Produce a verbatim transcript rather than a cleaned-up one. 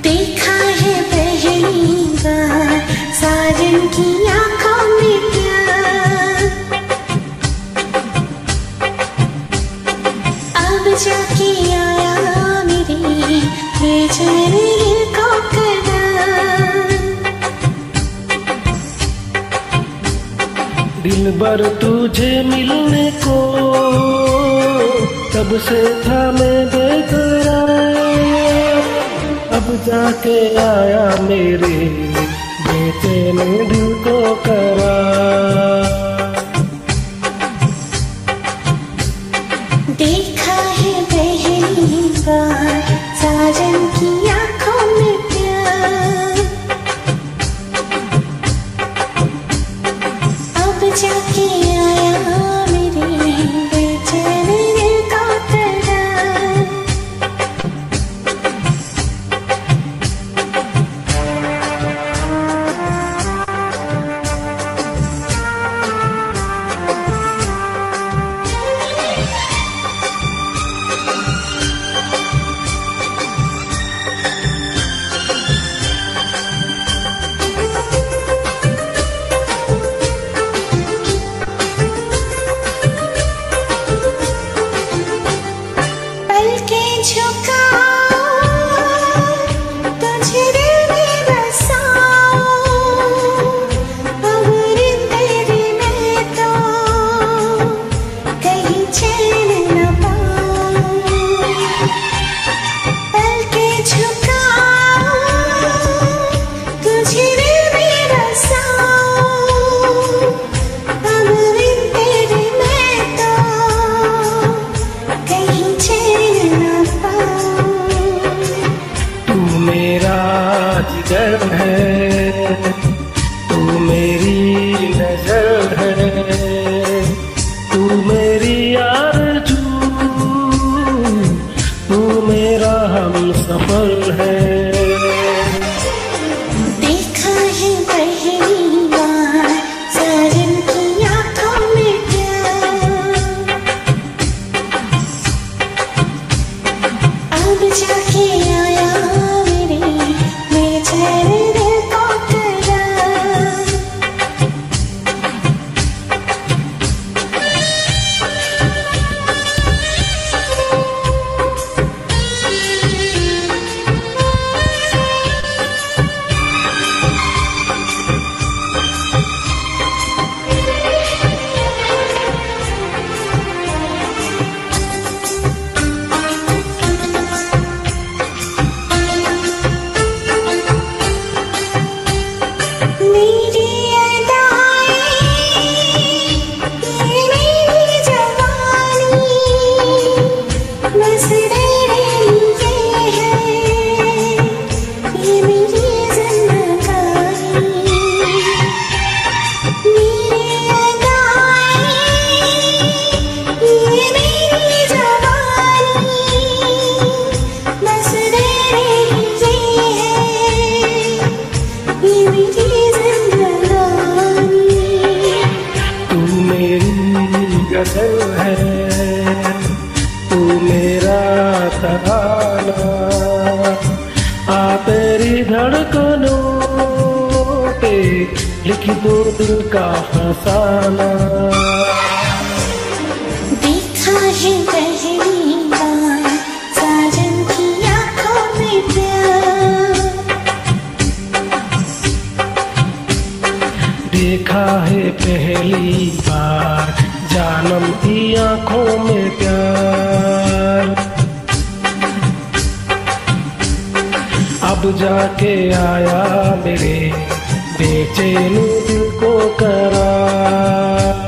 देखा है पहली बार साजन की आंखों में प्यार, अब जाके आया मेरे बेचैन दिल को करार। दिल भर तुझे मिलने को तब से था मैं बेकरार, अब जाके आया मेरे बेचैन दिल को करार। देखा है पहली बार साजन की आंखों में प्यार, अब जाके आया मेरे बेचैन दिल को करार। जिगर है तू मेरी नजर है, तू मेरी आरज़ू, तू मेरा हमसफर है। देखा है पहली बार साजन की आंखों में प्यार, अब जाके आया मेरे बेचैन दिल को करार। मेरी अदाएं ये मेरी जवानी बस तेरे लिए है, ये मेरी जिंदगानी। मेरी अदाएं ये मेरी जवानी बस तेरे लिए है, ये मेरी तू मेरी गजल है, तू मेरा तराना, आ तेरी धड़कनों पे लिख दो दिल का फसाना। देखा है पहली बार साजन की आंखों में प्यार, देखा है पहली बार जानम की आंखों में प्यार, अब जाके आया मेरे बेचैन दिल को करार।